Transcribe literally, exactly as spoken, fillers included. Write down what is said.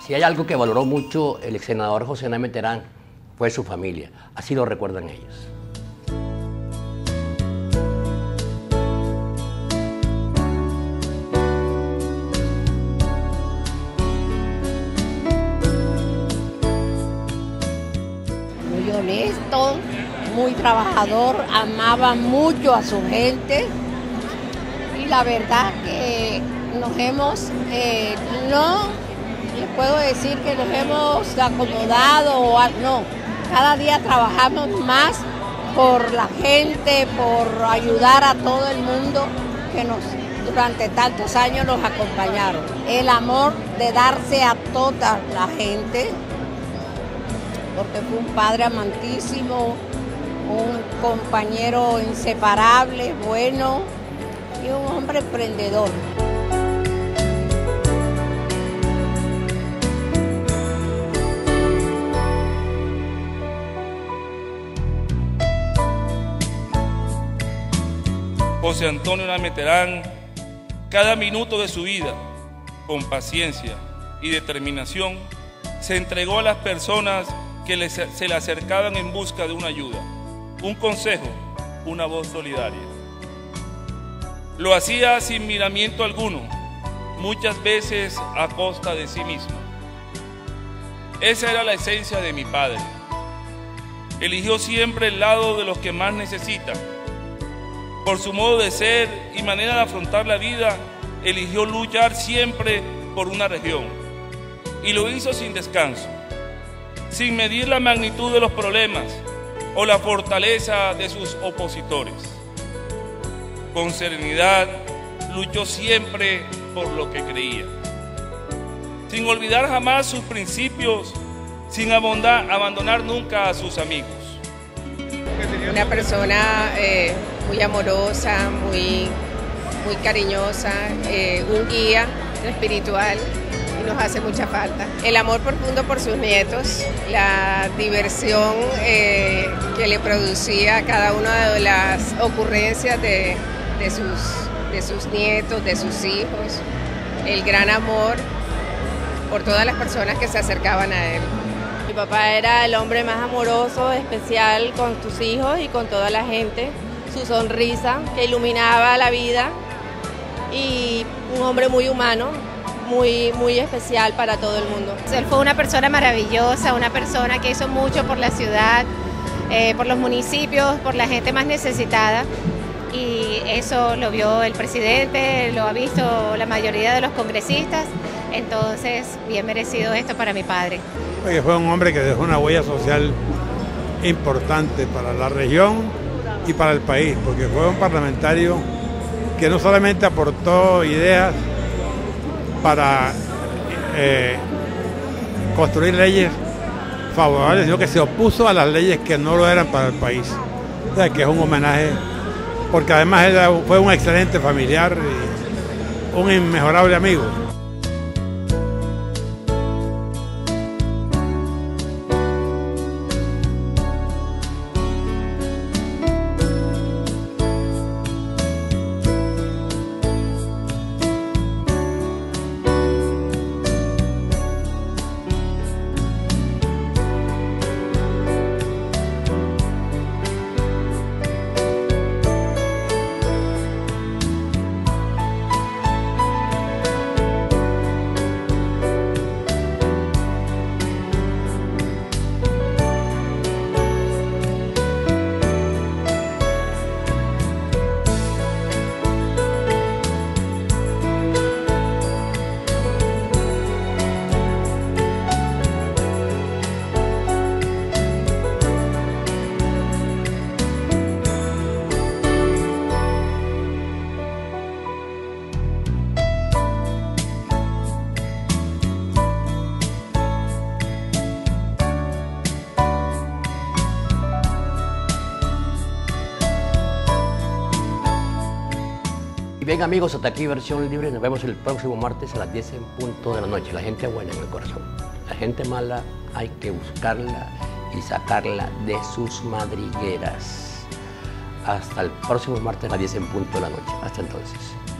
Si hay algo que valoró mucho el ex senador José Naime Terán, fue su familia. Así lo recuerdan ellos. Muy honesto, muy trabajador, amaba mucho a su gente y la verdad que nos hemos, eh, no les puedo decir que nos hemos acomodado, o no, cada día trabajamos más por la gente, por ayudar a todo el mundo que nos durante tantos años nos acompañaron. El amor de darse a toda la gente, porque fue un padre amantísimo, un compañero inseparable, bueno y un hombre emprendedor. José Antonio Naime Terán, cada minuto de su vida, con paciencia y determinación, se entregó a las personas que le, se le acercaban en busca de una ayuda, un consejo, una voz solidaria. Lo hacía sin miramiento alguno, muchas veces a costa de sí mismo. Esa era la esencia de mi padre. Eligió siempre el lado de los que más necesitan. Por su modo de ser y manera de afrontar la vida, eligió luchar siempre por una región. Y lo hizo sin descanso, sin medir la magnitud de los problemas o la fortaleza de sus opositores. Con serenidad, luchó siempre por lo que creía, sin olvidar jamás sus principios, sin abandonar nunca a sus amigos. Una persona eh, muy amorosa, muy, muy cariñosa, eh, un guía espiritual y nos hace mucha falta. El amor profundo por sus nietos, la diversión eh, que le producía a cada una de las ocurrencias de, de, sus, de sus nietos, de sus hijos, el gran amor por todas las personas que se acercaban a él. Mi papá era el hombre más amoroso, especial con sus hijos y con toda la gente. Su sonrisa que iluminaba la vida y un hombre muy humano, muy, muy especial para todo el mundo. Él fue una persona maravillosa, una persona que hizo mucho por la ciudad, eh, por los municipios, por la gente más necesitada. Y eso lo vio el presidente, lo ha visto la mayoría de los congresistas. Entonces, bien merecido esto para mi padre. Porque fue un hombre que dejó una huella social importante para la región y para el país, porque fue un parlamentario que no solamente aportó ideas para eh, construir leyes favorables, sino que se opuso a las leyes que no lo eran para el país. O sea, que es un homenaje, porque además él fue un excelente familiar y un inmejorable amigo. Bien amigos, hasta aquí Versión Libre. Nos vemos el próximo martes a las diez en punto de la noche. La gente buena en el corazón. La gente mala hay que buscarla y sacarla de sus madrigueras. Hasta el próximo martes a las diez en punto de la noche. Hasta entonces.